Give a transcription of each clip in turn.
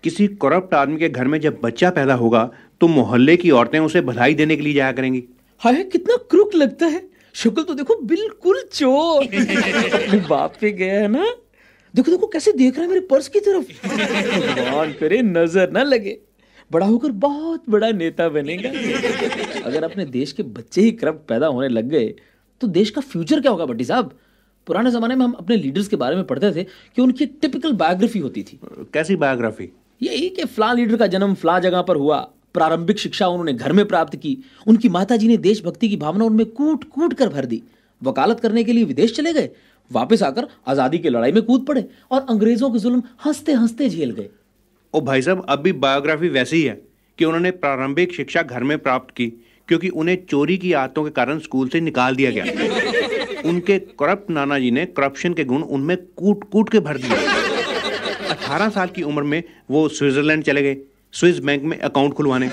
किसी करप्ट आदमी के घर में जब बच्चा पैदा होगा तो मोहल्ले की औरतें उसे बधाई देने के लिए जाया करेंगी। हाय कितना क्रूक लगता है, शक्ल तो देखो बिल्कुल चोर। अपने बाप पे गया है ना, देखो देखो कैसे देख रहा है मेरे पर्स की तरफ। भगवान करे नजर ना लगे, बड़ा होकर बहुत बड़ा नेता बनेगा। अगर अपने देश के बच्चे ही करप्ट पैदा होने लग गए तो देश का फ्यूचर क्या होगा भट्टी साहब? पुराने जमाने में हम अपने लीडर्स के बारे में पढ़ते थे कि उनकी टिपिकल बायोग्राफी होती थी। कैसी बायोग्राफी? यही कि फला लीडर का जन्म फला जगह पर हुआ, प्रारंभिक शिक्षा उन्होंने घर में प्राप्त की, उनकी माताजी ने देशभक्ति की भावना उनमें कूट कूट कर भर दी, वकालत करने के लिए विदेश चले गए, वापस आकर आजादी की लड़ाई में कूद पड़े और अंग्रेजों के जुल्म हंसते हंसते झेल गए। ओ भाई साहब, अब भी बायोग्राफी वैसी ही है कि उन्होंने प्रारंभिक शिक्षा घर में प्राप्त की क्योंकि उन्हें चोरी की आदतों के कारण स्कूल से निकाल दिया गया। उनके करप्ट नाना जी ने करप्शन के गुण उनमें कूट कूट के भर दिए। 18 साल की उम्र में वो स्विट्जरलैंड चले गए स्विस बैंक में अकाउंट खुलवाने।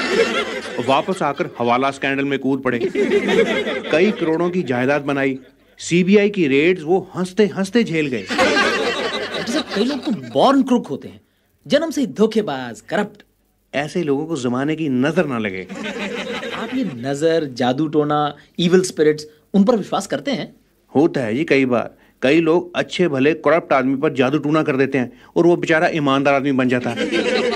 वापस आकर हवाला स्कैंडल में कूद पड़े, कई करोड़ों की जायदाद बनाई, सीबीआई की रेड्स वो हंसते हंसते झेल गए। कई लोग तो बॉर्न क्रूक होते हैं, जन्म से धोखेबाज करप्ट। ऐसे लोगों को जमाने की नजर ना लगे। आप ये नजर, जादू टोना, इविल स्पिरिट्स, उन पर विश्वास करते हैं? होता है जी, कई बार कई लोग अच्छे भले करप्ट आदमी पर जादू टूना कर देते हैं और वो बेचारा ईमानदार आदमी बन जाता है।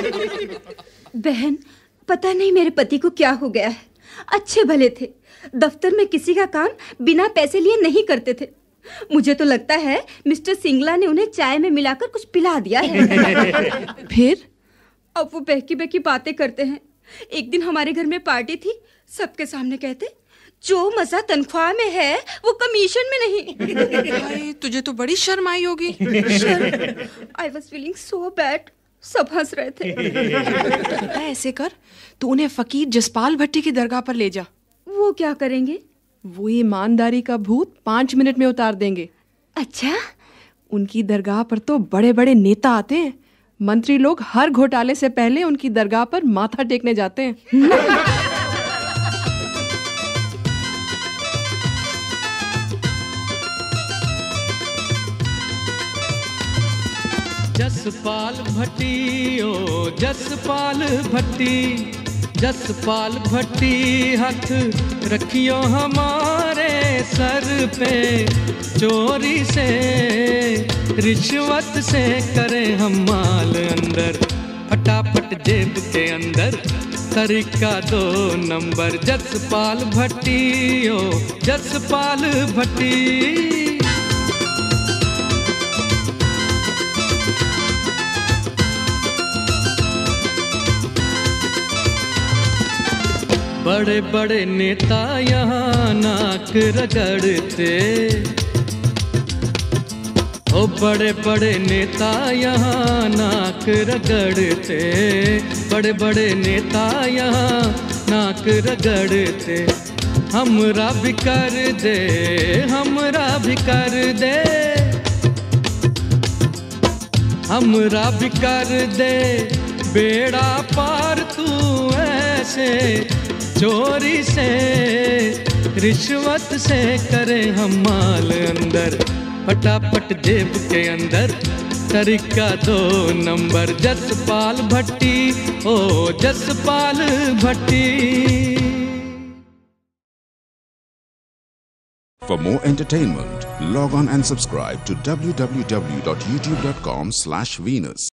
बहन, पता नहीं मेरे पति को क्या हो गया है। अच्छे भले थे, दफ्तर में किसी का काम बिना पैसे लिए नहीं करते थे। मुझे तो लगता है मिस्टर सिंगला ने उन्हें चाय में मिलाकर कुछ पिला दिया है। फिर अब वो बहकी बहकी बातें करते हैं। एक दिन हमारे घर में पार्टी थी, सबके सामने कहते जो मजा तनख्वाह में है वो कमीशन में नहीं। तुझे तो बड़ी शर्म आई होगी। I was feeling so bad. सब हंस रहे थे। ऐसे कर, तू उन्हें फकीर जसपाल भट्टी की दरगाह पर ले जा। वो क्या करेंगे? वो ईमानदारी का भूत 5 मिनट में उतार देंगे। अच्छा? उनकी दरगाह पर तो बड़े बड़े नेता आते हैं। मंत्री लोग हर घोटाले से पहले उनकी दरगाह पर माथा टेकने जाते हैं। जसपाल भट्टी ओ जसपाल भट्टी, जसपाल भट्टी हाथ रखियो हमारे सर पे, चोरी से रिश्वत से करें हम माल अंदर, फटाफट जेब के अंदर तरीका 2 नंबर। जसपाल भट्टी ओ जसपाल भट्टी। बड़े बड़े नेता यहाँ नाक रगड़ते, ओ बड़े बड़े नेता यहाँ नाक रगड़ते, बड़े बड़े नेता यहाँ नाक रगड़ते। हमरा भी कर दे, हमरा भी कर दे, हमरा भी कर दे बेड़ा पार तू ऐसे, चोरी से रिश्वत से करें हम माल अंदर, फटाफट जेब के अंदर तरीका 2 नंबर। जसपाल भट्टी ओ Jaspal Bhatti. For more entertainment, log on and subscribe to www.youtube.com/Venus.